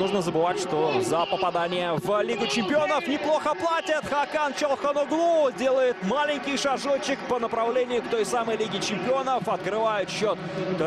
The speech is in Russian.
нужно забывать, что за попадание в Лигу чемпионов неплохо платят. Хакан Чалханоглу делает маленький шажочек по направлению к той самой Лиге чемпионов. Открывает счет.